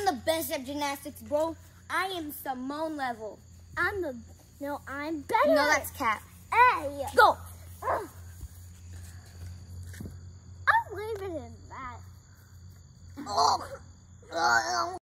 I'm the best at gymnastics, bro. I am Simone level. I'm better. No, that's Cat. Hey. Go. I'm leaving it in that. Oh.